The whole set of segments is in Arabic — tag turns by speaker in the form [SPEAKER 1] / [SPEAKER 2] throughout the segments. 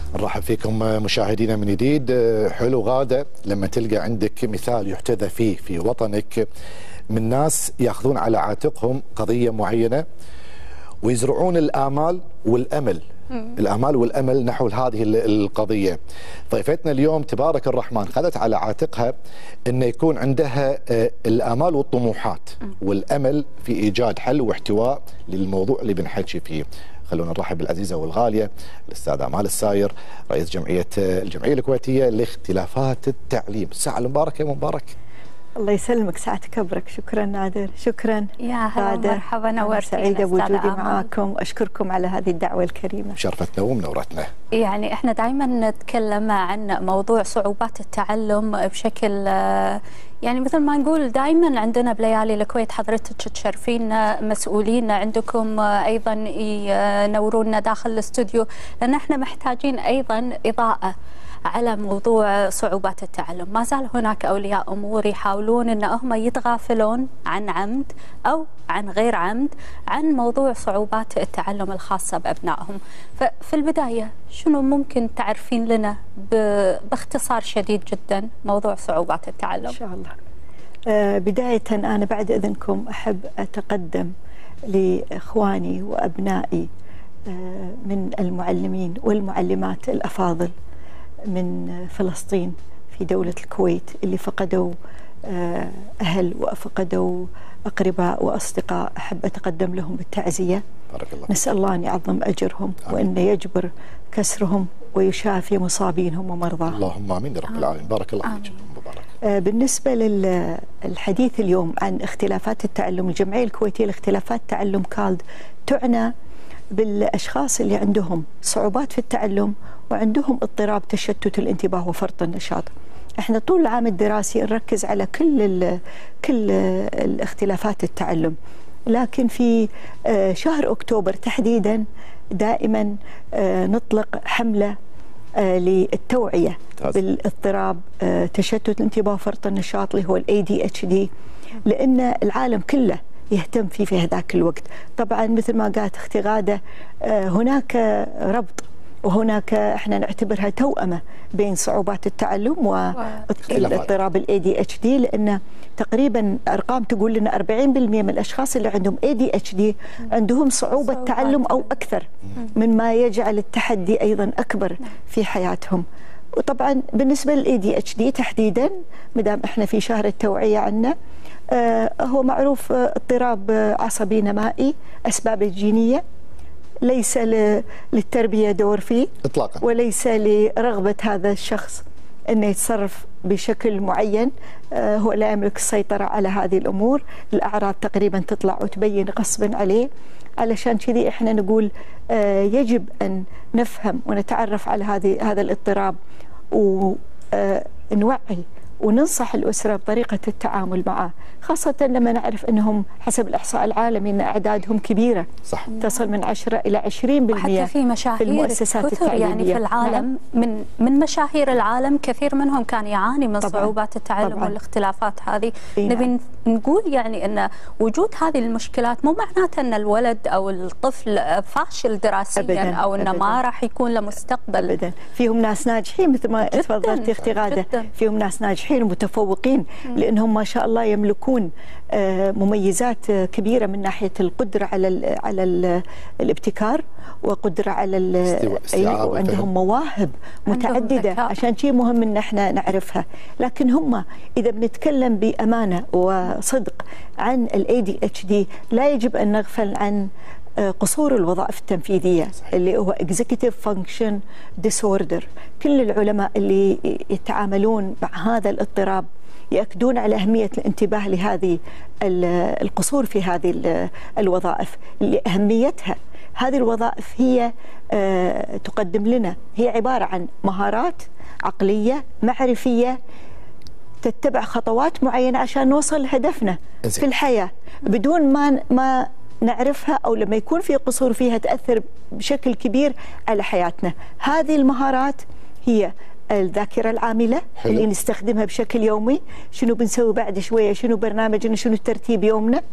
[SPEAKER 1] نرحب فيكم مشاهدينا من جديد. حلو غادة لما تلقى عندك مثال يحتذى فيه في وطنك من ناس ياخذون على عاتقهم قضية معينة ويزرعون الآمال والأمل الآمال والأمل نحو هذه القضية. ضيفتنا اليوم تبارك الرحمن خذت على عاتقها أن يكون عندها الآمال والطموحات والأمل في إيجاد حل واحتواء للموضوع اللي بنحكي فيه. خلونا نرحب بالعزيزة والغالية الأستاذ آمال الساير، رئيس الجمعية الكويتية لاختلافات التعليم. الساعة المباركة مبارك.
[SPEAKER 2] الله يسلمك، ساعتك كبرك. شكرا نادر، شكرا.
[SPEAKER 3] يا هلا مرحبا، نورتينا.
[SPEAKER 2] سعيدة بوجودي معاكم وأشكركم على هذه الدعوة الكريمة.
[SPEAKER 1] شرفتنا ومنورتنا.
[SPEAKER 3] يعني احنا دائما نتكلم عن موضوع صعوبات التعلم بشكل يعني مثل ما نقول دائما عندنا بليالي الكويت حضرتك تشرفينا، مسؤولين عندكم ايضا ينورونا داخل الاستوديو، لان احنا محتاجين ايضا اضاءة على موضوع صعوبات التعلم. ما زال هناك أولياء أمور يحاولون أن هم يتغافلون عن عمد أو عن غير عمد عن موضوع صعوبات التعلم الخاصة بأبنائهم. ففي البداية شنو ممكن تعرفين لنا باختصار شديد جدا موضوع صعوبات التعلم؟
[SPEAKER 2] إن شاء الله. بداية أنا بعد إذنكم أحب أتقدم لإخواني وأبنائي من المعلمين والمعلمات الأفاضل من فلسطين في دولة الكويت اللي فقدوا أهل وفقدوا أقرباء وأصدقاء. أحب أتقدم لهم بالتعزية. بارك الله. نسأل الله أن يعظم أجرهم وأن يجبر كسرهم ويشافي مصابينهم ومرضاهم.
[SPEAKER 1] اللهم آمين يا رب العالمين. بارك الله فيك. مبارك.
[SPEAKER 2] بالنسبة للحديث اليوم عن اختلافات التعلم، الجمعية الكويتية لاختلافات التعلم كالد تعنى بالأشخاص اللي عندهم صعوبات في التعلم وعندهم اضطراب تشتت الانتباه وفرط النشاط. احنا طول العام الدراسي نركز على كل الاختلافات التعلم، لكن في شهر أكتوبر تحديدا دائما نطلق حملة للتوعية بالاضطراب تشتت الانتباه وفرط النشاط اللي هو ال ADHD، لأن العالم كله يهتم فيه في هذاك الوقت. طبعا مثل ما قالت اختي غادة هناك ربط وهناك احنا نعتبرها توأمة بين صعوبات التعلم واضطراب ال ADHD، لأن تقريبا أرقام تقول لنا 40% من الأشخاص اللي عندهم ADHD عندهم صعوبة تعلم أو أكثر، مما يجعل التحدي أيضا أكبر في حياتهم. وطبعا بالنسبة لل ADHD تحديدا مدام احنا في شهر التوعية عنه، هو معروف اضطراب عصبي نمائي، أسبابه الجينية، ليس للتربية دور فيه إطلاقا، وليس لرغبة هذا الشخص أنه يتصرف بشكل معين. هو لا يملك السيطرة على هذه الأمور. الأعراض تقريبا تطلع وتبين غصبا عليه. علشان كذي احنا نقول يجب أن نفهم ونتعرف على هذا الاضطراب ونوعي وننصح الأسرة بطريقة التعامل معه، خاصة لما نعرف أنهم حسب الإحصاء العالمي أن أعدادهم كبيرة، صح، تصل من 10 إلى 20%
[SPEAKER 3] حتى في مشاهير
[SPEAKER 2] في المؤسسات التعليمية
[SPEAKER 3] يعني في العالم. نعم. من مشاهير العالم كثير منهم كان يعاني من صعوبات التعلم طبعاً. والاختلافات هذه. نبي نقول يعني أن وجود هذه المشكلات مو معناته أن الولد أو الطفل فاشل دراسيا أبداً أو أنه ما راح يكون له مستقبل.
[SPEAKER 2] أبدا. فيهم ناس ناجحين مثل ما تفضلتي اختي غادة، فيهم ناس ناجحين ومتفوقين لأنهم ما شاء الله يملكون مميزات كبيرة من ناحية القدرة على الابتكار وقدرة على وعندهم مواهب متعددة. عشان شيء مهم ان احنا نعرفها. لكن هم اذا بنتكلم بأمانة وصدق عن ال ADHD لا يجب ان نغفل عن قصور الوظائف التنفيذية اللي هو Executive Function Disorder. كل العلماء اللي يتعاملون مع هذا الاضطراب يأكدون على أهمية الانتباه لهذه القصور في هذه الوظائف. لأهميتها هذه الوظائف هي تقدم لنا، هي عبارة عن مهارات عقلية معرفية تتبع خطوات معينة عشان نوصل لهدفنا في الحياة. بدون ما نعرفها أو لما يكون في قصور فيها تأثر بشكل كبير على حياتنا. هذه المهارات هي الذاكرة العاملة اللي نستخدمها بشكل يومي، شنو بنسوي بعد شوية، شنو برنامجنا، شنو ترتيب يومنا.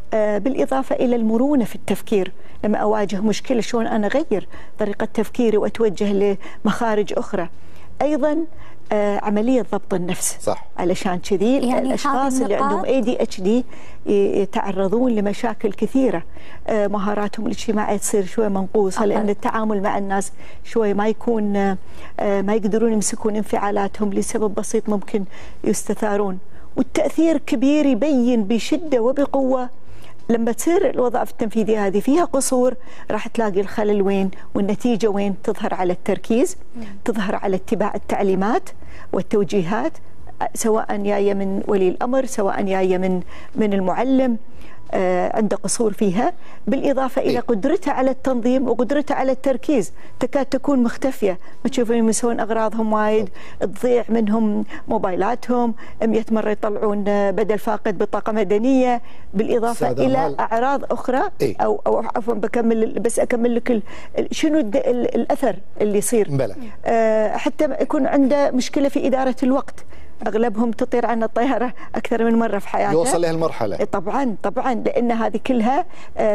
[SPEAKER 2] بالإضافة إلى المرونة في التفكير. لما أواجه مشكلة شلون أنا أغير طريقة تفكيري وأتوجه لمخارج أخرى. أيضا عملية ضبط النفس.
[SPEAKER 1] صح.
[SPEAKER 2] علشان كذي يعني الأشخاص اللي عندهم ADHD يتعرضون لمشاكل كثيرة، مهاراتهم الاجتماعية تصير شوي منقوصة، لأن التعامل مع الناس شوي ما يكون ما يقدرون يمسكون انفعالاتهم لسبب بسيط، ممكن يستثارون. والتأثير كبير يبين بشدة وبقوة لما تصير الوظائف التنفيذية هذه فيها قصور، راح تلاقي الخلل وين والنتيجة وين. تظهر على التركيز، تظهر على اتباع التعليمات والتوجيهات، سواء جاية من ولي الأمر، سواء جاية من المعلم، عنده قصور فيها. بالإضافة إلى قدرتها على التنظيم وقدرتها على التركيز تكاد تكون مختفية. ما تشوفون يسوون أغراضهم وايد، تضيع منهم موبايلاتهم، 100 مرة يطلعون بدل فاقد بطاقة مدنية. بالإضافة إلى أعراض أخرى. أو عفوا بكمل، بس أكمل لك شنو الأثر اللي يصير. حتى يكون عنده مشكلة في إدارة الوقت، أغلبهم تطير عن الطيارة أكثر من مرة في حياته.
[SPEAKER 1] يوصل لهالمرحلة.
[SPEAKER 2] طبعا لأن هذه كلها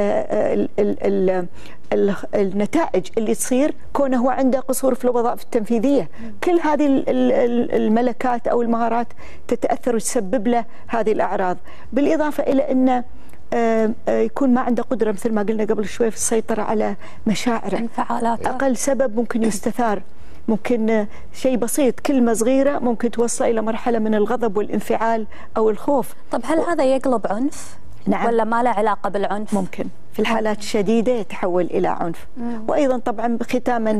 [SPEAKER 2] النتائج اللي تصير كونه هو عنده قصور في الوظائف التنفيذية. كل هذه الملكات أو المهارات تتأثر وتسبب له هذه الأعراض. بالإضافة إلى أنه يكون ما عنده قدرة مثل ما قلنا قبل شوي في السيطرة على مشاعره، انفعالاته. أقل سبب ممكن يستثار، ممكن شيء بسيط، كلمة صغيرة ممكن توصل إلى مرحلة من الغضب والانفعال أو الخوف.
[SPEAKER 3] طب هل هذا يقلب عنف؟
[SPEAKER 2] نعم.
[SPEAKER 3] ولا ما له علاقة بالعنف؟
[SPEAKER 2] ممكن في الحالات الشديدة يتحول إلى عنف. وأيضا طبعا ختاما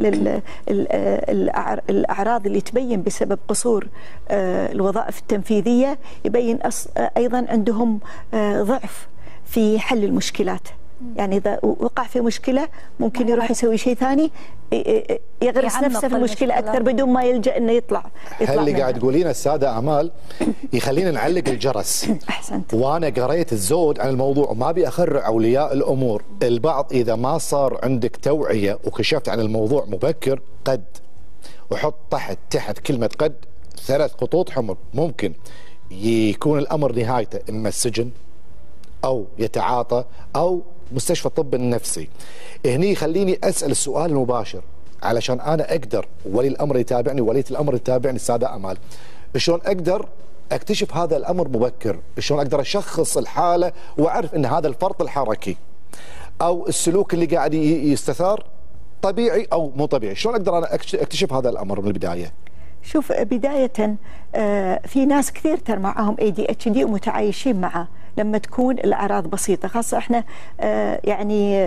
[SPEAKER 2] الأعراض اللي تبين بسبب قصور الوظائف التنفيذية، يبين أيضا عندهم ضعف في حل المشكلات. يعني إذا وقع في مشكلة ممكن يروح يسوي شيء ثاني، يغرس نفسه في المشكلة أكثر بدون ما يلجأ إنه يطلع
[SPEAKER 1] اللي قاعد تقولين السادة آمال يخلينا نعلق الجرس.
[SPEAKER 2] أحسنت.
[SPEAKER 1] وأنا قريت الزود عن الموضوع وما أبي أخرع أولياء الأمور. البعض إذا ما صار عندك توعية وكشفت عن الموضوع مبكر، قد وحط تحت كلمة قد 3 خطوط حمر، ممكن يكون الأمر نهايته إما السجن أو يتعاطى أو مستشفى الطب النفسي. هني خليني أسأل السؤال المباشر علشان أنا أقدر، ولي الأمر يتابعني، ولية الأمر يتابعني، السادة أمال، شلون أقدر أكتشف هذا الأمر مبكر؟ شلون أقدر أشخص الحالة وأعرف أن هذا الفرط الحركي أو السلوك اللي قاعد يستثار طبيعي أو مو طبيعي؟ شلون أقدر أنا أكتشف هذا الأمر من البداية؟
[SPEAKER 2] شوف، بداية في ناس كثير ترى معهم ADHD ومتعايشين معه لما تكون الأعراض بسيطة. خاصة احنا يعني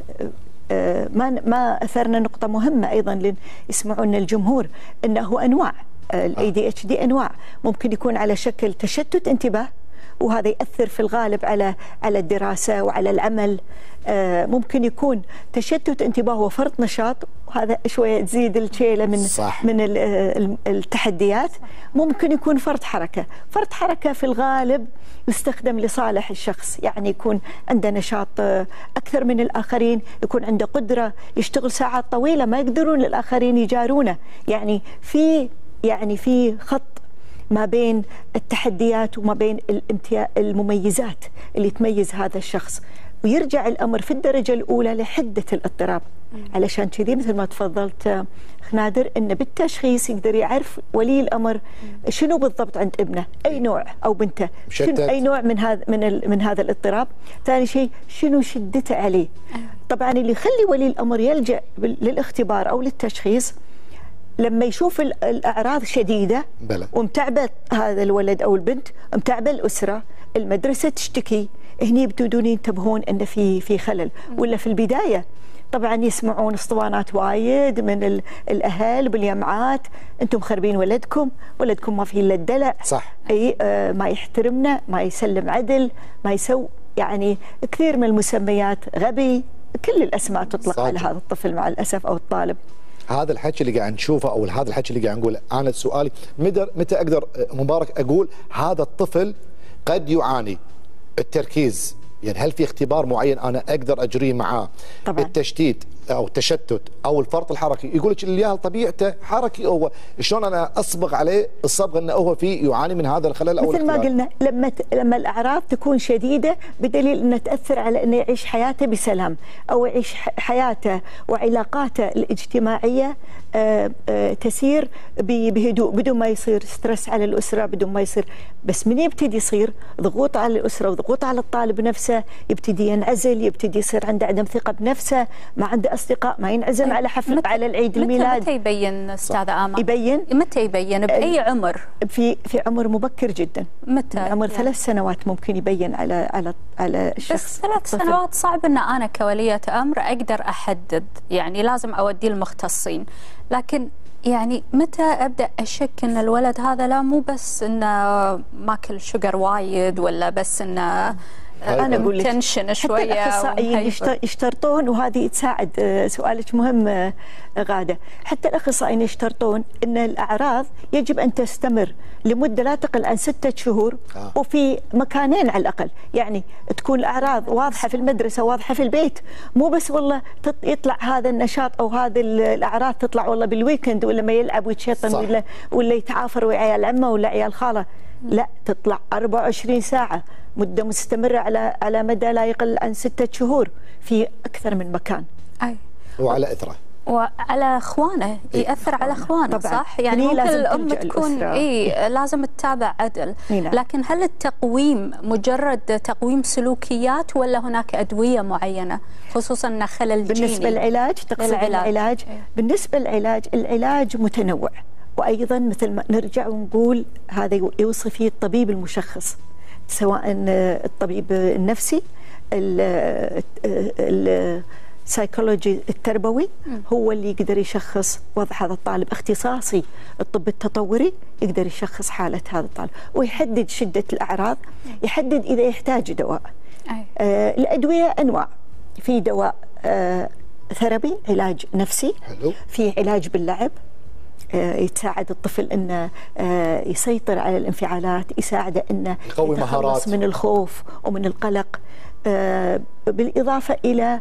[SPEAKER 2] ما أثرنا نقطة مهمة أيضا يسمعون الجمهور، أنه أنواع ال ADHD أنواع. ممكن يكون على شكل تشتت انتباه، وهذا يأثر في الغالب على الدراسة وعلى العمل. ممكن يكون تشتت انتباه وفرط نشاط، وهذا شوية تزيد الشيلة من التحديات. ممكن يكون فرط حركة. فرط حركة في الغالب يستخدم لصالح الشخص، يعني يكون عنده نشاط أكثر من الآخرين، يكون عنده قدرة يشتغل ساعات طويلة ما يقدرون الآخرين يجارونه. يعني في خط ما بين التحديات وما بين المميزات اللي تميز هذا الشخص. ويرجع الأمر في الدرجة الأولى لحدة الاضطراب. علشان كذي مثل ما تفضلت نادر، أن بالتشخيص يقدر يعرف ولي الأمر شنو بالضبط عند ابنه، أي نوع أو بنته، أي نوع من هذا الاضطراب. ثاني شيء شنو شدته عليه. طبعا اللي يخلي ولي الأمر يلجأ للاختبار أو للتشخيص لما يشوف الأعراض شديدة ومتعبة هذا الولد أو البنت، متعبة الأسرة، المدرسة تشتكي، هني يبتدون ينتبهون أن في خلل. ولا في البداية طبعا يسمعون اسطوانات وايد من الأهل بالجامعات، أنتم مخربين ولدكم ما فيه إلا الدلع،
[SPEAKER 1] صح،
[SPEAKER 2] أي ما يحترمنا، ما يسلم عدل، ما يسوي، يعني كثير من المسميات، غبي، كل الأسماء تطلق على هذا الطفل مع الأسف أو الطالب.
[SPEAKER 1] هذا الحكي اللي قاعد نشوفه او هذا الحكي اللي قاعد نقوله، انا سؤالي متى اقدر مبارك اقول هذا الطفل قد يعاني التركيز؟ يعني هل في اختبار معين انا اقدر اجريه معاه؟
[SPEAKER 2] طبعا.
[SPEAKER 1] التشتيت، او التشتت او الفرط الحركي، يقول لك الياهل طبيعته حركي، هو شلون انا اصبغ عليه الصبغه انه هو في يعاني من هذا الخلل او
[SPEAKER 2] مثل ما قلنا لما الاعراض تكون شديده بدليل انها تاثر على انه يعيش حياته بسلام او يعيش حياته وعلاقاته الاجتماعيه تسير بهدوء بدون ما يصير ستريس على الاسره، بدون ما يصير. بس من يبتدي يصير ضغوط على الاسره وضغوط على الطالب نفسه، يبتدي ينعزل، يبتدي يصير عنده عدم ثقه بنفسه، ما عنده اصدقاء، ما ينعزم على حفل على العيد الميلاد.
[SPEAKER 3] متى يبين استاذه آمال؟
[SPEAKER 2] يبين
[SPEAKER 3] متى يبين؟ باي عمر؟
[SPEAKER 2] في عمر مبكر جدا.
[SPEAKER 3] متى؟
[SPEAKER 2] عمر 3 سنوات ممكن يبين على الشخص.
[SPEAKER 3] بس 3 سنوات صعب ان انا كولية امر اقدر احدد، يعني لازم اوديه المختصين. لكن يعني متى ابدا اشك ان الولد هذا لا مو بس انه ماكل شجر وايد، ولا بس انه
[SPEAKER 2] انا اقول لك
[SPEAKER 3] تنشن شويه.
[SPEAKER 2] حتى الاخصائيين يشترطون، وهذه تساعد سؤالك مهم غاده، حتى الاخصائيين يشترطون ان الاعراض يجب ان تستمر لمده لا تقل عن 6 شهور وفي مكانين على الاقل، يعني تكون الاعراض واضحه في المدرسه واضحه في البيت، مو بس والله يطلع هذا النشاط او هذه الاعراض تطلع والله بالويكند ولا ما يلعب ويتشيطن ولا يتعافر ويا عيال عمه ولا عيال خاله، لا تطلع 24 ساعه مدة مستمرة على مدى لا يقل عن 6 شهور في أكثر من مكان.
[SPEAKER 3] أي.
[SPEAKER 1] وعلى إثره.
[SPEAKER 3] وعلى اخوانه، ياثر على اخوانه صح؟ يعني ممكن الام تكون لازم تتابع عدل. لكن هل التقويم مجرد تقويم سلوكيات ولا هناك ادويه معينه خصوصا ان خلل جيني؟
[SPEAKER 2] بالنسبه للعلاج تقصد العلاج؟ بالنسبه للعلاج العلاج متنوع، وايضا مثل ما نرجع ونقول هذا يوصي فيه الطبيب المشخص، سواء الطبيب النفسي السايكولوجي التربوي هو اللي يقدر يشخص وضع هذا الطالب، اختصاصي الطب التطوري يقدر يشخص حالة هذا الطالب ويحدد شدة الأعراض، يحدد إذا يحتاج دواء. الأدوية أنواع، في دواء ثيرابي علاج نفسي، في علاج باللعب يساعد الطفل انه يسيطر على الانفعالات، يساعده انه
[SPEAKER 1] يقوي مهارات
[SPEAKER 2] من الخوف ومن القلق، بالاضافه الى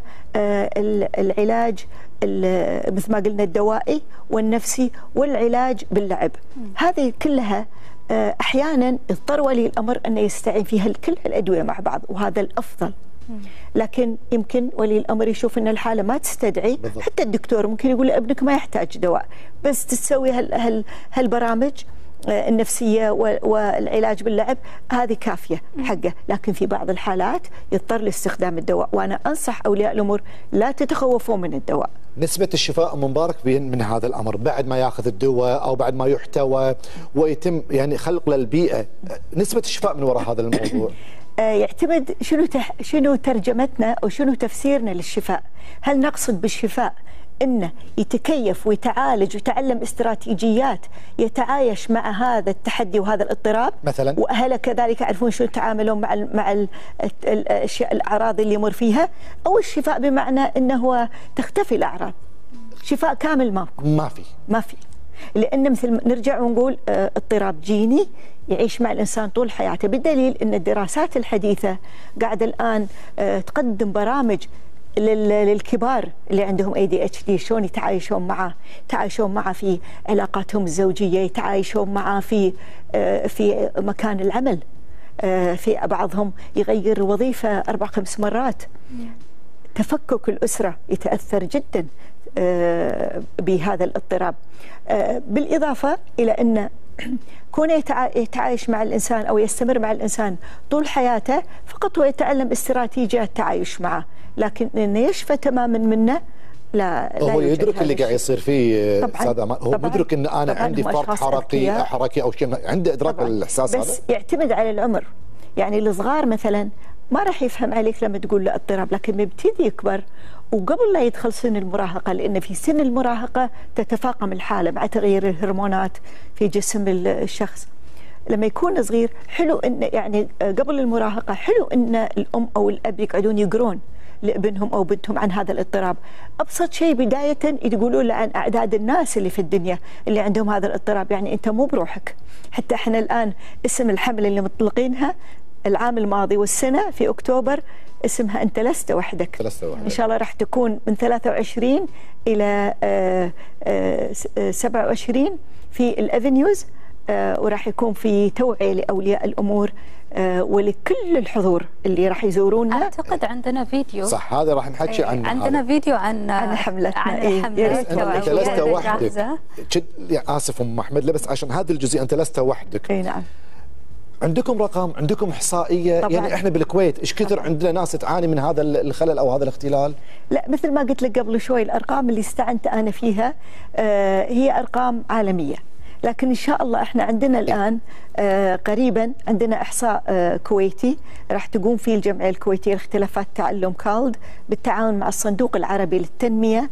[SPEAKER 2] العلاج مثل ما قلنا الدوائي والنفسي والعلاج باللعب. هذه كلها احيانا يضطر ولي الامر انه يستعين فيها كل الادويه مع بعض، وهذا الافضل. لكن يمكن ولي الامر يشوف ان الحاله ما تستدعي، حتى الدكتور ممكن يقول ابنك ما يحتاج دواء، بس تسوي هالبرامج النفسيه والعلاج باللعب هذه كافيه حقه. لكن في بعض الحالات يضطر لاستخدام الدواء، وانا انصح اولياء الامور لا تتخوفوا من الدواء.
[SPEAKER 1] نسبة الشفاء مبارك من هذا الأمر بعد ما ياخذ الدواء أو بعد ما يحتوى ويتم يعني خلق للبيئة، نسبة الشفاء من وراء هذا الموضوع
[SPEAKER 2] يعتمد شنو ترجمتنا أو شنو تفسيرنا للشفاء. هل نقصد بالشفاء انه يتكيف ويتعالج ويتعلم استراتيجيات يتعايش مع هذا التحدي وهذا الاضطراب
[SPEAKER 1] مثلا،
[SPEAKER 2] واهله كذلك يعرفون شنو يتعاملون مع الاشياء الاعراض اللي يمر فيها، او الشفاء بمعنى انه هو تختفي الاعراض؟ شفاء كامل ما في، لان مثل نرجع ونقول اضطراب جيني يعيش مع الانسان طول حياته، بالدليل ان الدراسات الحديثه قاعده الان تقدم برامج للكبار اللي عندهم ADHD شلون يتعايشون معه في علاقاتهم الزوجيه، يتعايشون معه في مكان العمل، في بعضهم يغير وظيفه 4-5 مرات. تفكك الاسره يتاثر جدا بهذا الاضطراب، بالاضافه الى ان كونه يتعايش مع الانسان او يستمر مع الانسان طول حياته فقط هو يتعلم استراتيجيات التعايش معه، لكن انه يشفى تماما منه لا
[SPEAKER 1] هو يدرك اللي قاعد يصير فيه استاذ آمال، هو مدرك ان انا عندي فرط حركي او شيء، عنده ادراك الاحساس
[SPEAKER 2] بس
[SPEAKER 1] هذا؟
[SPEAKER 2] يعتمد على العمر، يعني الصغار مثلا ما راح يفهم عليك لما تقول له اضطراب، لكن بيبتدي يكبر وقبل لا يدخل سن المراهقه، لان في سن المراهقه تتفاقم الحاله مع تغيير الهرمونات في جسم الشخص. لما يكون صغير حلو ان يعني قبل المراهقه حلو ان الام او الاب يقعدون يقرون لابنهم او بنتهم عن هذا الاضطراب. ابسط شيء بدايه يقولون له عن اعداد الناس اللي في الدنيا اللي عندهم هذا الاضطراب، يعني انت مو بروحك. حتى احنا الان اسم الحمله اللي مطلقينها العام الماضي والسنة في أكتوبر اسمها أنت لست وحدك. إن شاء الله راح تكون من 23 إلى 27 في الأفنيوز، وراح يكون في توعية لأولياء الأمور ولكل الحضور اللي راح يزورونا.
[SPEAKER 3] أعتقد عندنا فيديو،
[SPEAKER 1] صح، هذا راح نحكي عنه.
[SPEAKER 3] عندنا فيديو عن
[SPEAKER 2] حملتنا.
[SPEAKER 1] أنت لست وحدك. آسف أم أحمد، لا بس عشان هذه الجزئية أنت لست وحدك.
[SPEAKER 2] أي نعم.
[SPEAKER 1] عندكم رقم، عندكم إحصائية؟ طبعاً. يعني إحنا بالكويت إيش كثر عندنا ناس تعاني من هذا الخلل أو هذا الاختلال؟
[SPEAKER 2] لا، مثل ما قلت لك قبل شوي، الأرقام اللي استعنت أنا فيها هي أرقام عالمية، لكن إن شاء الله إحنا عندنا الآن قريبا عندنا إحصاء كويتي راح تقوم فيه الجمعية الكويتية لاختلافات التعلم كالد بالتعاون مع الصندوق العربي للتنمية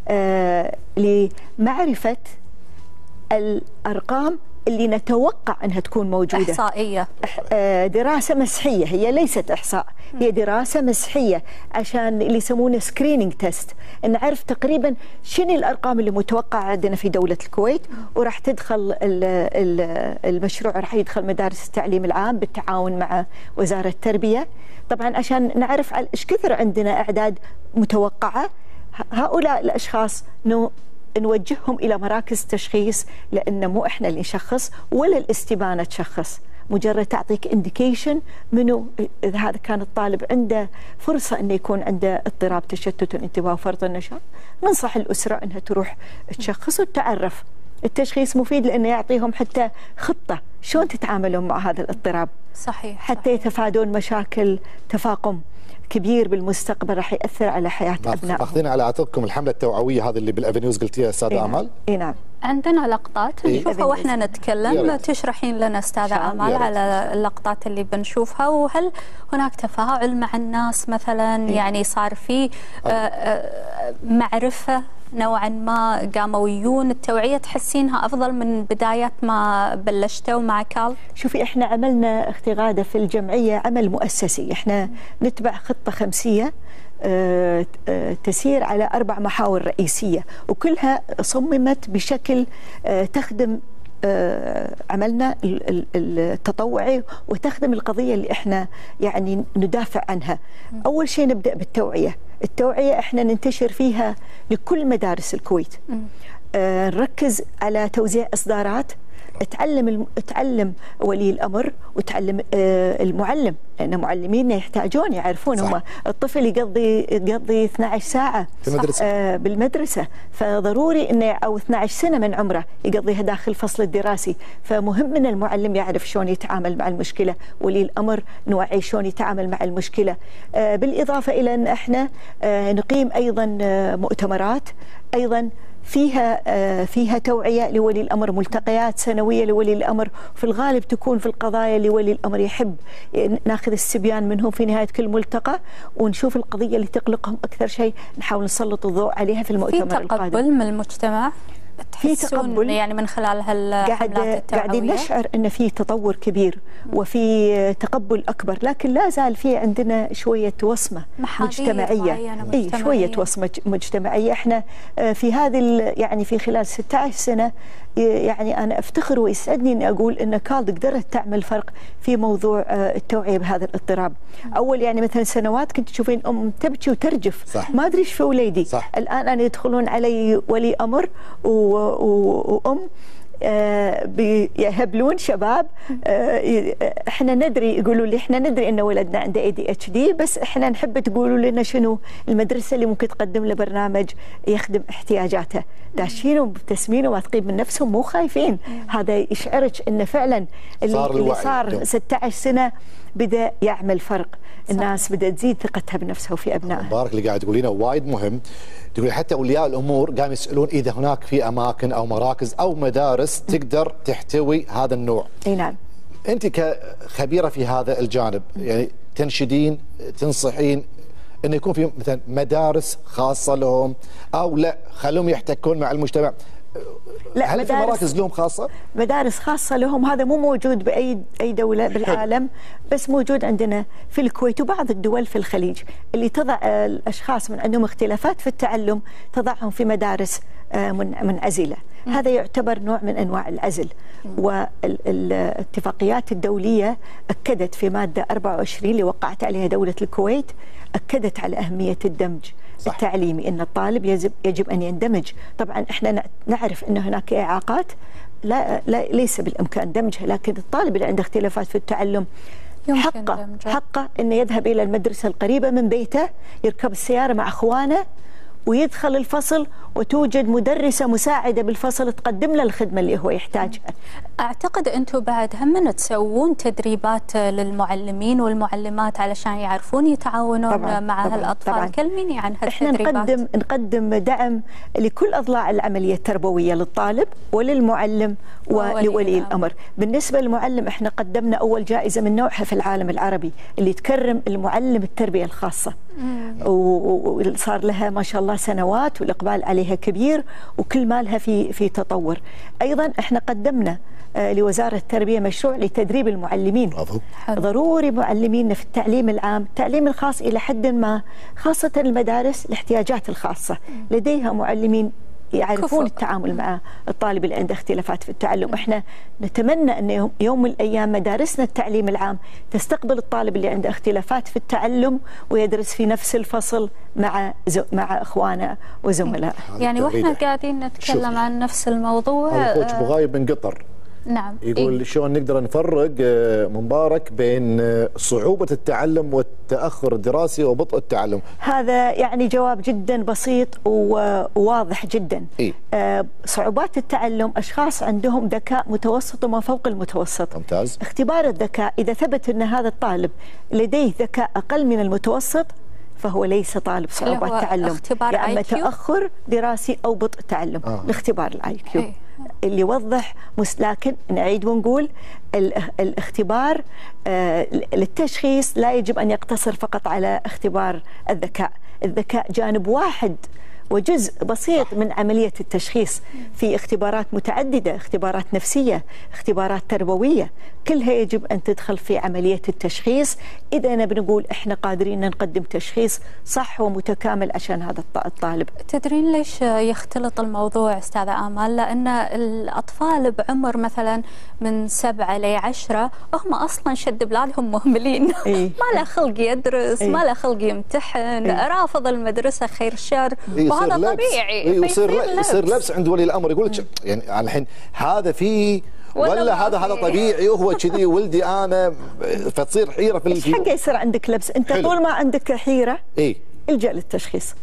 [SPEAKER 2] لمعرفة الأرقام اللي نتوقع أنها تكون موجودة.
[SPEAKER 3] إحصائية،
[SPEAKER 2] دراسة مسحية، هي ليست إحصاء، هي دراسة مسحية عشان اللي يسمونه سكرينينج تيست، نعرف تقريبا شنو الأرقام اللي متوقعة عندنا في دولة الكويت، وراح تدخل المشروع راح يدخل مدارس التعليم العام بالتعاون مع وزارة التربية، طبعا عشان نعرف ايش كثر عندنا أعداد متوقعة. هؤلاء الأشخاص نوجههم إلى مراكز تشخيص، لأن مو إحنا اللي نشخص ولا الاستبانة تشخص، مجرد تعطيك انديكيشن منو إذا هذا كان الطالب عنده فرصة أنه يكون عنده اضطراب تشتت الانتباه وفرط النشاط، ننصح الأسرة أنها تروح تشخص وتعرف. التشخيص مفيد لأنه يعطيهم حتى خطة شلون تتعاملون مع هذا الاضطراب.
[SPEAKER 3] صحيح.
[SPEAKER 2] حتى يتفادون مشاكل تفاقم كبير بالمستقبل راح يأثر على حياة أبنائهم.
[SPEAKER 1] أخذين على عاتقكم الحملة التوعوية هذه اللي بالأفنيوز قلتيها أستاذة آمال؟
[SPEAKER 2] إي نعم.
[SPEAKER 3] عندنا لقطات نشوفها واحنا نتكلم، تشرحين لنا أستاذة آمال على اللقطات اللي بنشوفها، وهل هناك تفاعل مع الناس مثلا؟ يعني صار في معرفة نوعا ما، قاموا يجون التوعية تحسينها أفضل من بداية ما بلشتوا مع كال؟
[SPEAKER 2] شوفي، إحنا عملنا اختغادة في الجمعية عمل مؤسسي، إحنا نتبع خطة خمسية تسير على 4 محاور رئيسية، وكلها صممت بشكل تخدم عملنا التطوعي وتخدم القضية اللي احنا يعني ندافع عنها. أول شيء نبدأ بالتوعية. التوعية احنا ننتشر فيها لكل مدارس الكويت، نركز على توزيع إصدارات، تعلم ولي الأمر وتعلم المعلم، لأن معلمينا يحتاجون يعرفون هم الطفل يقضي 12 ساعة
[SPEAKER 1] في المدرسة
[SPEAKER 2] بالمدرسة، فضروري إنه أو 12 سنة من عمره يقضيها داخل الفصل الدراسي، فمهم إن المعلم يعرف شلون يتعامل مع المشكلة، ولي الأمر نوعي شلون يتعامل مع المشكلة. بالإضافة إلى أن احنا نقيم أيضا مؤتمرات أيضا فيها توعية لولي الأمر، ملتقيات سنوية لولي الأمر، في الغالب تكون في القضايا اللي ولي الأمر يحب ناخذ السبيان منهم في نهاية كل ملتقى، ونشوف القضية اللي تقلقهم أكثر شيء نحاول نسلط الضوء عليها في المؤتمر القادم.
[SPEAKER 3] في تقبل من المجتمع؟
[SPEAKER 2] في تقبل
[SPEAKER 3] يعني من خلال هالحملات التوعوية
[SPEAKER 2] قاعدين نشعر ان في تطور كبير وفي تقبل اكبر، لكن لا زال في عندنا شويه وصمه مجتمعيه. اي شويه وصمه مجتمعيه. احنا في هذه يعني في خلال 16 سنه يعني انا افتخر ويسعدني اني اقول ان كالد قدرت تعمل فرق في موضوع التوعيه بهذا الاضطراب. اول يعني مثلا سنوات كنت تشوفين تبكي وترجف،
[SPEAKER 1] صح.
[SPEAKER 2] ما ادري ايش في وليدي.
[SPEAKER 1] صح.
[SPEAKER 2] الان انا يدخلون علي ولي امر وام يهبلون شباب، احنا ندري، يقولوا لي احنا ندري ان ولدنا عنده ADHD، بس احنا نحب تقولوا لنا شنو المدرسه اللي ممكن تقدم له برنامج يخدم احتياجاته. داشين ومبتسمين وواثقين من نفسهم، مو خايفين. هذا يشعرك ان فعلا اللي صار 16 سنه بدا يعمل فرق. الناس بدأت تزيد ثقتها بنفسها وفي أبنائها.
[SPEAKER 1] مبارك اللي قاعد تقولينه وايد مهم. تقولي حتى أولياء الأمور قام يسألون إذا هناك في أماكن أو مراكز أو مدارس تقدر تحتوي هذا النوع.
[SPEAKER 2] أي نعم.
[SPEAKER 1] أنت كخبيرة في هذا الجانب يعني تنشدين تنصحين أنه يكون في مثلا مدارس خاصة لهم، أو لا خلوهم يحتكون مع المجتمع؟
[SPEAKER 2] لا،
[SPEAKER 1] هل في مراكز لهم خاصة؟
[SPEAKER 2] مدارس خاصة لهم، هذا مو موجود بأي دولة بالعالم، بس موجود عندنا في الكويت وبعض الدول في الخليج، اللي تضع الأشخاص من عندهم اختلافات في التعلم تضعهم في مدارس منعزلة. هذا يعتبر نوع من أنواع العزل. والاتفاقيات الدولية أكدت في مادة 24 اللي وقعت عليها دولة الكويت، أكدت على أهمية الدمج التعليمي، أن الطالب يجب أن يندمج. طبعا احنا نعرف أن هناك إعاقات لا ليس بالإمكان دمجها، لكن الطالب اللي عنده اختلافات في التعلم حقه أنه يذهب إلى المدرسة القريبة من بيته، يركب السيارة مع أخوانه ويدخل الفصل، وتوجد مدرسة مساعدة بالفصل تقدم له الخدمة اللي هو يحتاجها.
[SPEAKER 3] أعتقد أنتم بعد هم تسوون تدريبات للمعلمين والمعلمات علشان يعرفون يتعاونون مع هالأطفال. كلميني عن هالتدريبات.
[SPEAKER 2] احنا نقدم دعم لكل أضلاع العملية التربوية، للطالب وللمعلم ولولي الأمر. بالنسبة للمعلم احنا قدمنا أول جائزة من نوعها في العالم العربي اللي تكرم المعلم التربية الخاصة، وصار لها ما شاء الله سنوات، والإقبال عليها كبير، وكل ما لها في تطور. أيضا احنا قدمنا لوزارة التربية مشروع لتدريب المعلمين. ضروري معلمينا في التعليم العام، التعليم الخاص إلى حد ما، خاصة المدارس الاحتياجات الخاصة، لديها معلمين يعرفون التعامل مع الطالب اللي عنده اختلافات في التعلم. احنا نتمنى أن يوم من الأيام مدارسنا التعليم العام تستقبل الطالب اللي عنده اختلافات في التعلم ويدرس في نفس الفصل مع اخوانه وزملائه.
[SPEAKER 3] يعني واحنا قاعدين نتكلم عن نفس الموضوع.
[SPEAKER 1] كوتش بغايب من قطر
[SPEAKER 3] نعم
[SPEAKER 1] يقول شلون نقدر نفرق مبارك بين صعوبة التعلم والتأخر الدراسي وبطء التعلم؟
[SPEAKER 2] هذا يعني جواب جدا بسيط وواضح جدا. صعوبات التعلم أشخاص عندهم ذكاء متوسط وما فوق المتوسط.
[SPEAKER 1] ممتاز.
[SPEAKER 2] اختبار الذكاء إذا ثبت أن هذا الطالب لديه ذكاء أقل من المتوسط فهو ليس طالب صعوبات تعلم، يا إما تأخر دراسي أو بطء تعلم. الاختبار الآي كيو اللي يوضح. لكن نعيد ونقول الاختبار للتشخيص لا يجب أن يقتصر فقط على اختبار الذكاء. الذكاء جانب واحد وجزء بسيط من عملية التشخيص، في اختبارات متعددة، اختبارات نفسية، اختبارات تربوية، كلها يجب أن تدخل في عملية التشخيص إذا نبي نقول إحنا قادرين نقدم تشخيص صح ومتكامل عشان هذا الطالب.
[SPEAKER 3] تدرين ليش يختلط الموضوع أستاذة آمال؟ لأن الأطفال بعمر مثلا من 7 ل 10 هم أصلا شد بلادهم مهملين. ما له خلق يدرس، ما له خلق يمتحن، رافض المدرسة خير شر، وهذا طبيعي.
[SPEAKER 1] يصير لبس عند ولي الأمر، يقول لك يعني الحين هذا فيه ولا هذا طبيعي وهو كذي ولدي انا، فتصير حيره في
[SPEAKER 2] ايش حقه يصير عندك لبس؟ انت طول ما عندك حيره الجا للتشخيص،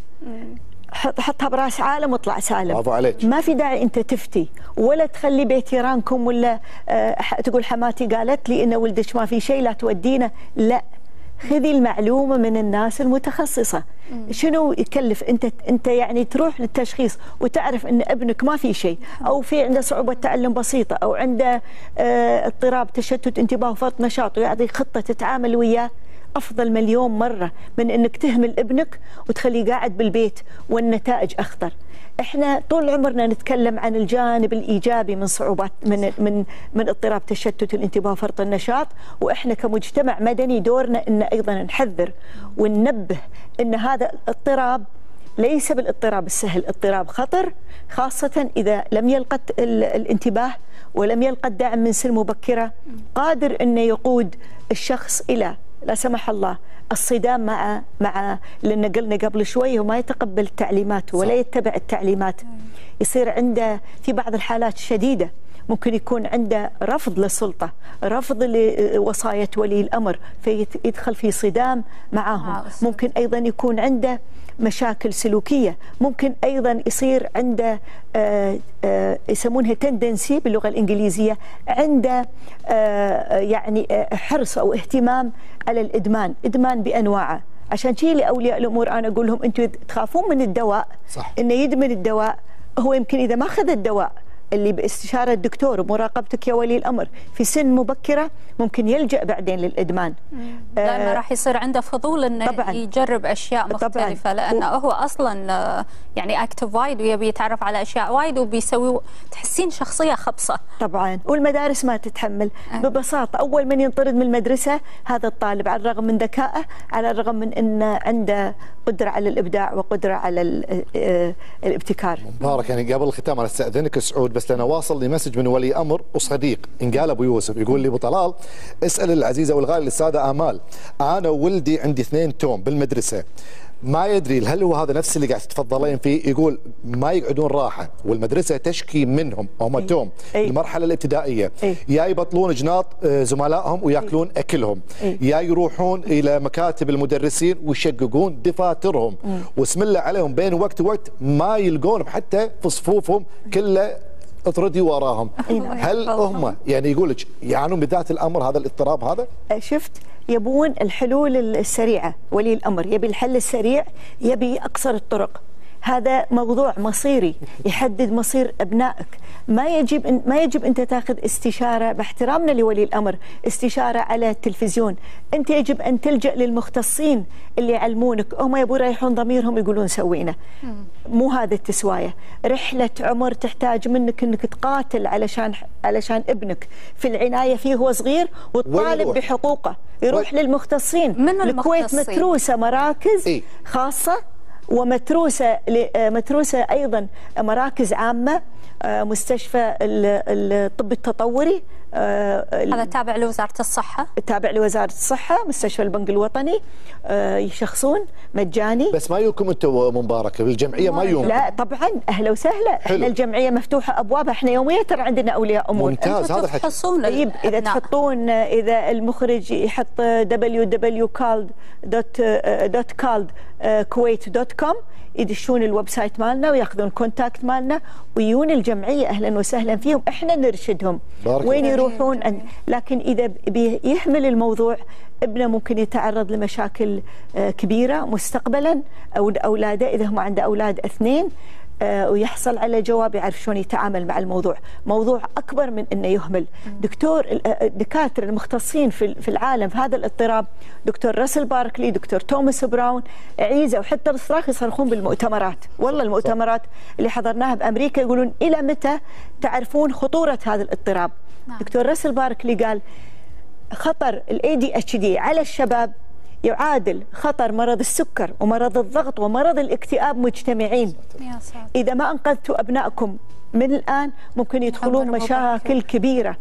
[SPEAKER 2] حطها براس عالم واطلع سالم.
[SPEAKER 1] برافو عليك.
[SPEAKER 2] ما في داعي انت تفتي ولا تخلي بيت جيرانكم ولا تقول حماتي قالت لي ان ولدك ما في شيء لا تودينا. لا، خذي المعلومة من الناس المتخصصة. شنو يكلف انت يعني تروح للتشخيص وتعرف ان ابنك ما في شيء، او في عنده صعوبة تعلم بسيطة، او عنده اضطراب تشتت انتباه وفرط نشاط، ويعطيك خطة تتعامل وياه، افضل مليون مرة من انك تهمل ابنك وتخليه قاعد بالبيت والنتائج اخطر. احنا طول عمرنا نتكلم عن الجانب الايجابي من صعوبات من اضطراب تشتت الانتباه وفرط النشاط، واحنا كمجتمع مدني دورنا ان ايضا نحذر وننبه ان هذا الاضطراب ليس بالاضطراب السهل، اضطراب خطر، خاصة إذا لم يلقى الانتباه ولم يلقى الدعم من سن مبكرة، قادر أنه يقود الشخص إلى لا سمح الله الصدام مع لأن قلنا قبل شوي هو ما يتقبل التعليمات ولا يتبع التعليمات، يصير عنده في بعض الحالات شديدة ممكن يكون عنده رفض للسلطة، رفض لوصاية ولي الأمر، فيدخل في صدام معهم. ممكن أيضا يكون عنده مشاكل سلوكية، ممكن أيضا يصير عنده يسمونها تندنسي باللغة الإنجليزية، عنده يعني حرص أو اهتمام على الإدمان، إدمان بأنواعه. عشان شيء لأولياء الأمور أنا أقول لهم أنتم تخافون من الدواء،
[SPEAKER 1] صح.
[SPEAKER 2] إنه يدمن الدواء، هو يمكن إذا ما أخذ الدواء اللي باستشارة الدكتور ومراقبتك يا ولي الأمر في سن مبكرة ممكن يلجأ بعدين للإدمان.
[SPEAKER 3] دائما راح يصير عنده فضول انه
[SPEAKER 2] طبعاً
[SPEAKER 3] يجرب اشياء مختلفه
[SPEAKER 2] طبعاً
[SPEAKER 3] لانه هو اصلا يعني اكتف وايد ويبي يتعرف على اشياء وايد وبيسوي تحسين شخصيه خبصه.
[SPEAKER 2] طبعا والمدارس ما تتحمل. ببساطه اول من ينطرد من المدرسه هذا الطالب على الرغم من ذكائه، على الرغم من انه عنده قدره على الابداع وقدره على الابتكار.
[SPEAKER 1] مبارك، يعني قبل الختام انا استاذنك سعود، بس لنا واصل لي مسج من ولي امر وصديق انقال ابو يوسف، يقول لي ابو طلال اسال العزيزه والغاليه الاستاذه امال، انا وولدي عندي 2 توم بالمدرسه، ما يدري هل هو هذا نفس اللي قاعد تتفضلين فيه؟ يقول ما يقعدون راحه والمدرسه تشكي منهم هم توم المرحله الابتدائيه، يا يبطلون جناط زملائهم وياكلون اكلهم، يا يروحون الى مكاتب المدرسين ويشققون دفاترهم، واسم الله عليهم بين وقت ووقت ما يلقون حتى في صفوفهم كله اطردي وراهم. هل هم يعني يقول لك يعانون بذات الامر هذا الاضطراب هذا؟
[SPEAKER 2] شفت يبون الحلول السريعه، ولي الامر يبي الحل السريع، يبي اقصر الطرق. هذا موضوع مصيري يحدد مصير ابنائك. ما يجب انت تاخذ استشاره، باحترامنا لولي الامر، استشاره على التلفزيون. انت يجب ان تلجا للمختصين اللي يعلمونك، هم يبون يريحون ضميرهم يقولون سوينا. مو هذا التسوايه، رحله عمر تحتاج منك انك تقاتل علشان ابنك في العنايه فيه وهو صغير وتطالب بحقوقه، يروح للمختصين.
[SPEAKER 3] من
[SPEAKER 2] الكويت متروسه مراكز خاصه ومتروسه ايضا مراكز عامه، مستشفى الطب التطوري
[SPEAKER 3] هذا تابع لوزاره الصحه،
[SPEAKER 2] تابع لوزاره الصحه، مستشفى البنك الوطني، يشخصون مجاني.
[SPEAKER 1] بس ما يومكم انتم مباركه بالجمعيه؟ ما يومكم؟
[SPEAKER 2] لا طبعا اهلا وسهلا، احنا الجمعيه مفتوحه ابوابها، احنا يوميا ترى عندنا اولياء امور.
[SPEAKER 1] ممتاز هذا الحكي.
[SPEAKER 2] طيب اذا تحطون، اذا المخرج يحط www.cald.kuwait.com يدشون الويب سايت مالنا وياخذون كونتاكت مالنا ويجون الجمعيه اهلا وسهلا فيهم، احنا نرشدهم وين يروحون. لكن اذا بيهمل الموضوع ابنه ممكن يتعرض لمشاكل كبيره مستقبلا، او اولاده اذا هم عنده اولاد 2 ويحصل على جواب يعرف شلون يتعامل مع الموضوع. موضوع اكبر من انه يهمل. الدكاتره المختصين في العالم في هذا الاضطراب، دكتور راسل باركلي، دكتور توماس براون، عيزه وحتى الصراخ يصرخون بالمؤتمرات. والله المؤتمرات اللي حضرناها بامريكا يقولون الى متى تعرفون خطوره هذا الاضطراب؟ دكتور راسل باركلي قال خطر ADHD على الشباب يعادل خطر مرض السكر ومرض الضغط ومرض الاكتئاب مجتمعين. إذا ما أنقذتوا أبنائكم من الآن ممكن يدخلون مشاكل كبيرة،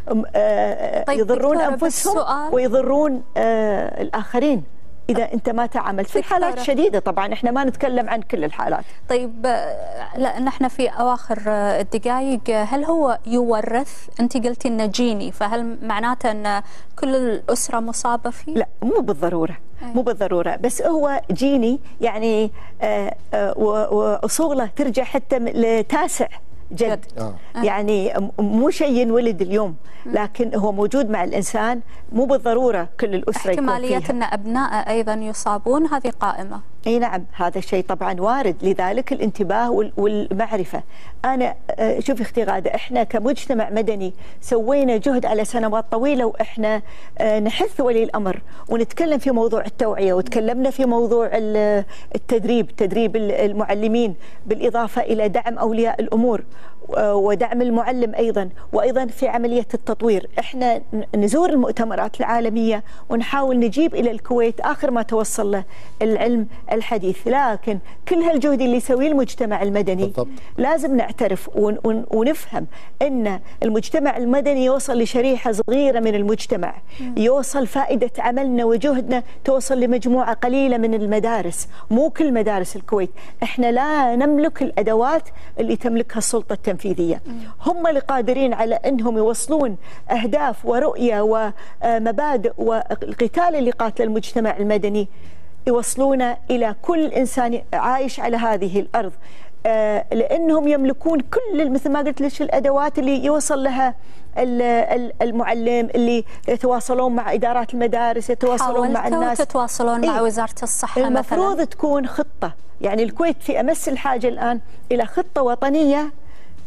[SPEAKER 2] يضرون أنفسهم ويضرون الآخرين إذا أنت ما تعاملت. في حالات شديدة طبعا، إحنا ما نتكلم عن كل الحالات.
[SPEAKER 3] طيب لأن إحنا في أواخر الدقائق، هل هو يورث؟ أنت قلتي إنه جيني، فهل معناته أن كل الأسرة مصابة فيه؟
[SPEAKER 2] لا مو بالضرورة، مو بالضرورة، بس هو جيني يعني وأصوله ترجع حتى لتاسع جد. يعني مو شيء ينولد اليوم، لكن هو موجود مع الإنسان، مو بالضرورة كل الأسرة يكون فيها.
[SPEAKER 3] احتمالية أن أبناء أيضا يصابون هذه قائمة.
[SPEAKER 2] اي نعم، هذا الشيء طبعا وارد، لذلك الانتباه والمعرفة. أنا شوفي أختي غادة، احنا كمجتمع مدني سوينا جهد على سنوات طويلة، وإحنا نحث ولي الأمر ونتكلم في موضوع التوعية، وتكلمنا في موضوع تدريب المعلمين، بالإضافة إلى دعم أولياء الأمور ودعم المعلم أيضا، وأيضا في عملية التطوير. احنا نزور المؤتمرات العالمية ونحاول نجيب إلى الكويت آخر ما توصل له العلم الحديث، لكن كل هالجهد اللي يسويه المجتمع المدني بالضبط. لازم نعترف ونفهم أن المجتمع المدني يوصل لشريحة صغيرة من المجتمع، يوصل فائدة عملنا وجهدنا توصل لمجموعة قليلة من المدارس، مو كل مدارس الكويت. احنا لا نملك الأدوات اللي تملكها السلطة التنفيذية، هم اللي قادرين على أنهم يوصلون أهداف ورؤية ومبادئ والقتال اللي قاتل المجتمع المدني يوصلون إلى كل إنسان عايش على هذه الأرض، لأنهم يملكون كل مثل ما قلت لك الأدوات اللي يوصل لها المعلم، اللي يتواصلون مع إدارات المدارس، يتواصلون مع الناس.
[SPEAKER 3] تتواصلون مع وزارة الصحة
[SPEAKER 2] المفروض مثلاً تكون خطة. يعني الكويت في أمس الحاجة الآن إلى خطة وطنية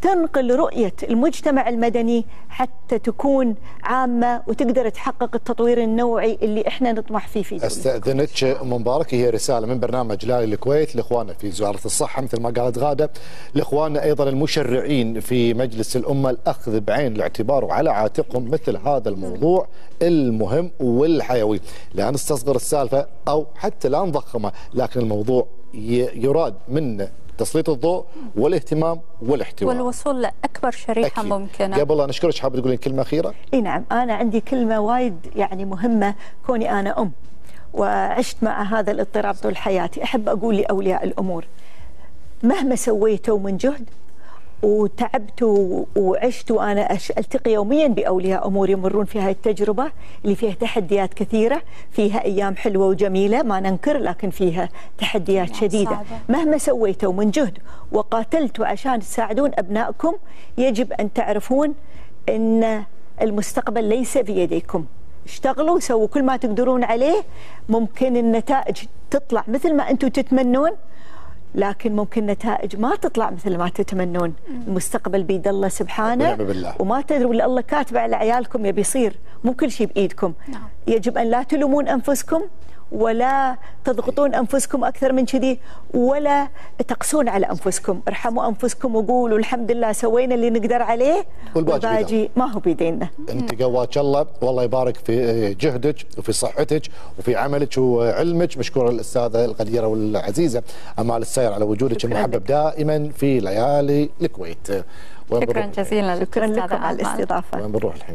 [SPEAKER 2] تنقل رؤية المجتمع المدني حتى تكون عامة وتقدر تحقق التطوير النوعي اللي احنا نطمح فيه في دولة.
[SPEAKER 1] استأذنك أم مبارك، هي رسالة من برنامج ليالي الكويت لاخواننا في وزارة الصحة مثل ما قالت غادة، لاخواننا ايضا المشرعين في مجلس الامة، الاخذ بعين الاعتبار وعلى عاتقهم مثل هذا الموضوع المهم والحيوي، لا نستصغر السالفة او حتى لا نضخمها، لكن الموضوع يراد من تسليط الضوء والاهتمام والاحتواء
[SPEAKER 3] والوصول لاكبر شريحه
[SPEAKER 1] أكيد.
[SPEAKER 3] ممكنه.
[SPEAKER 1] قبل لا نشكرك حابه تقولين كلمه اخيره؟
[SPEAKER 2] اي نعم، انا عندي كلمه وايد يعني مهمه، كوني انا وعشت مع هذا الاضطراب طول حياتي. احب اقول لاولياء الامور مهما سويتوا من جهد وتعبت وعشت، وانا التقي يوميا باولياء امور يمرون في هذه التجربه اللي فيها تحديات كثيره، فيها ايام حلوه وجميله ما ننكر، لكن فيها تحديات شديده.
[SPEAKER 3] صعبة.
[SPEAKER 2] مهما سويتوا من جهد وقاتلتوا عشان تساعدون ابنائكم، يجب ان تعرفون ان المستقبل ليس بيديكم. اشتغلوا، سووا كل ما تقدرون عليه، ممكن النتائج تطلع مثل ما انتم تتمنون، لكن ممكن نتائج ما تطلع مثل ما تتمنون. المستقبل بيد الله سبحانه، وما تدروا اللي الله كاتبه على عيالكم يبي يصير، مو كل شيء بايدكم. يجب ان لا تلومون انفسكم ولا تضغطون انفسكم اكثر من كذي، ولا تقسون على انفسكم. ارحموا انفسكم وقولوا الحمد لله سوينا اللي نقدر عليه، والباقي ما هو بيدينا.
[SPEAKER 1] انت قواك الله، والله يبارك في جهدك وفي صحتك وفي عملك وعلمك. مشكوره الاستاذه القديره والعزيزه امال السير على وجودك المحبب دائما في ليالي الكويت.
[SPEAKER 3] شكرا جزيلا،
[SPEAKER 2] شكرا لكم على الاستضافه.
[SPEAKER 1] وين بنروح الحين؟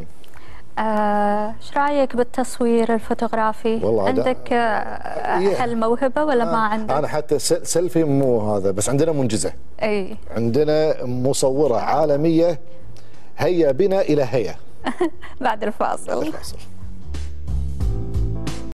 [SPEAKER 3] ايش رايك بالتصوير الفوتوغرافي؟ عندك هالموهبه ولا ما عندك؟
[SPEAKER 1] انا حتى سيلفي مو هذا، بس عندنا منجزه.
[SPEAKER 3] اي
[SPEAKER 1] عندنا مصوره عالميه، هيا بنا الى هيا.
[SPEAKER 3] بعد الفاصل.